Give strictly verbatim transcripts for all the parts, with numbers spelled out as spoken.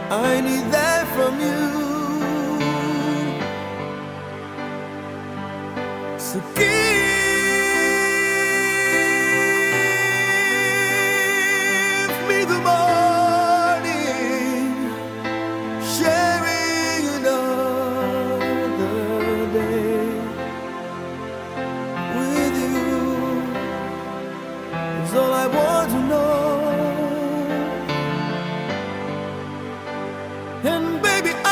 I need that from you. So give me the morning, sharing another day with you is all I want to know. And baby, I,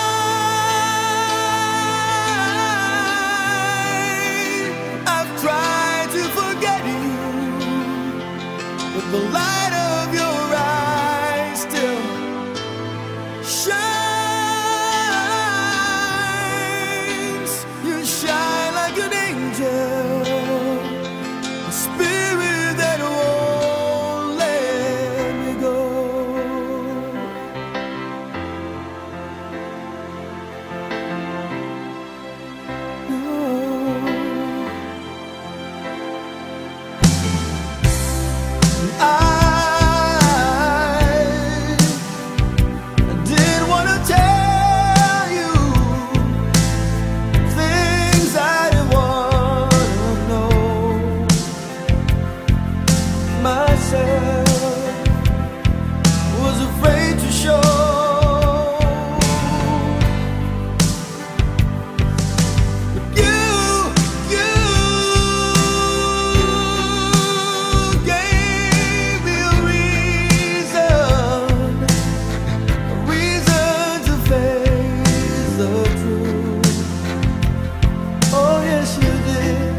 I've tried to forget you, but the light of your eyes still shines. You shine like an angel, a spirit that won't let me go. I didn't want to tell you things I didn't want to know myself, was afraid to show. But you, you gave me a reason, a reason to face the truth. Oh yes, you did.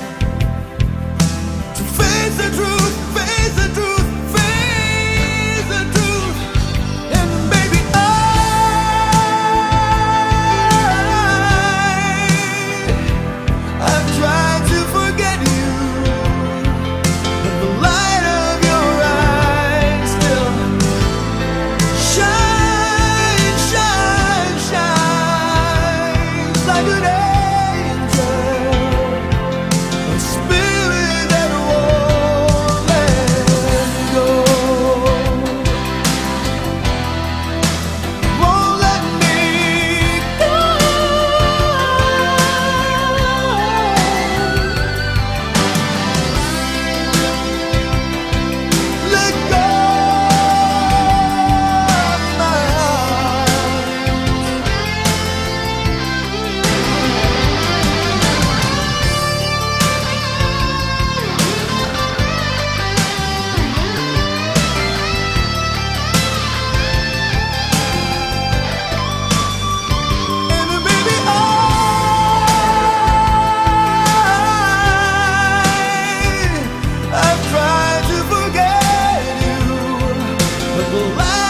To face the truth, face the truth, face the truth. And baby, I, I've tried to forget you, but the light of your eyes still shine, shine, shines like an angel, a spirit that won't let me go, won't let me go. Let go of my heart. And baby, I, I've tried to forget you, but the light